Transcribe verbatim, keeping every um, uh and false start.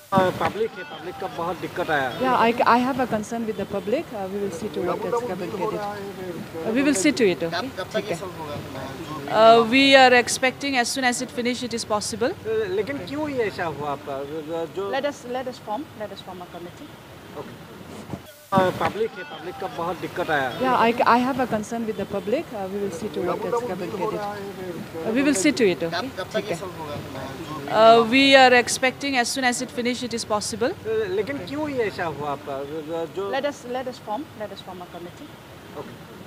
Public है, public का बहुत दिक्कत आया। Yeah, I, I have a concern with the public. Uh, we will see to what is communicated. Uh, we will see to it. Okay. Okay. Uh, we are expecting as soon as it finish, it is possible. लेकिन क्यों ये ऐसा हुआ आपका जो Let us let us form let us form a committee. Public है, public का बहुत दिक्कत आया। Yeah, I, I have a concern with the public. Uh, we will see to what is communicated. Uh, we will see to it. Okay. Okay. Uh, we are expecting as soon as it finish, it is possible. लेकिन क्यों ये ऐसा हुआ आपका जो Let us let us form let us form a committee. Okay.